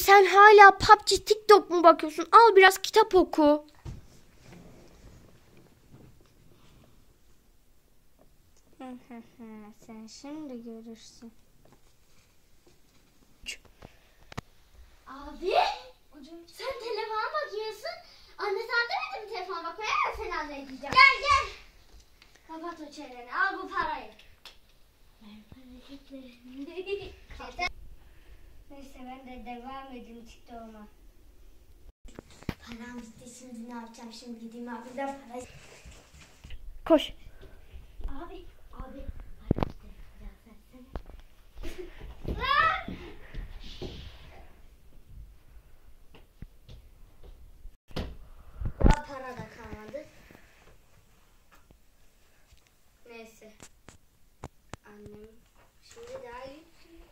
sen hala PUBG TikTok mu bakıyorsun? Al biraz kitap oku. Sen şimdi görürsün. Abi sen telefona bakıyorsun. Anne sen demedin mi telefona bakmaya? Ben seni anlayacağım. Gel. Kapat o çeneni. Al bu parayı. Neyse ben de devam edeyim TikTok'uma. Param bitti, şimdi ne yapacağım? Şimdi gideyim abiden parayı. Koş. Abi. Param bitti. Biraz versene. Daha para da kalmadı. Neyse. Annem şimdi daha iyi.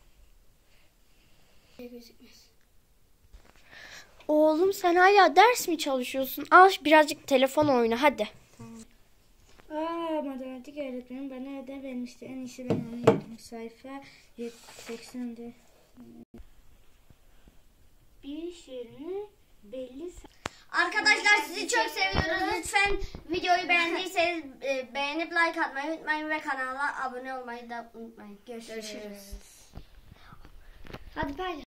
Gözükmez. Oğlum sen hala ders mi çalışıyorsun? Al birazcık telefon oyna hadi. Matematik öğretmenim bana ödev vermişti. En iyisi ben onu yapayım. Sayfa 80'de. Bir şiirini belli. Arkadaşlar sizi çok seviyoruz. Lütfen videoyu beğendiyseniz beğenip like atmayı unutmayın ve kanala abone olmayı da unutmayın. Görüşürüz. Hadi bay.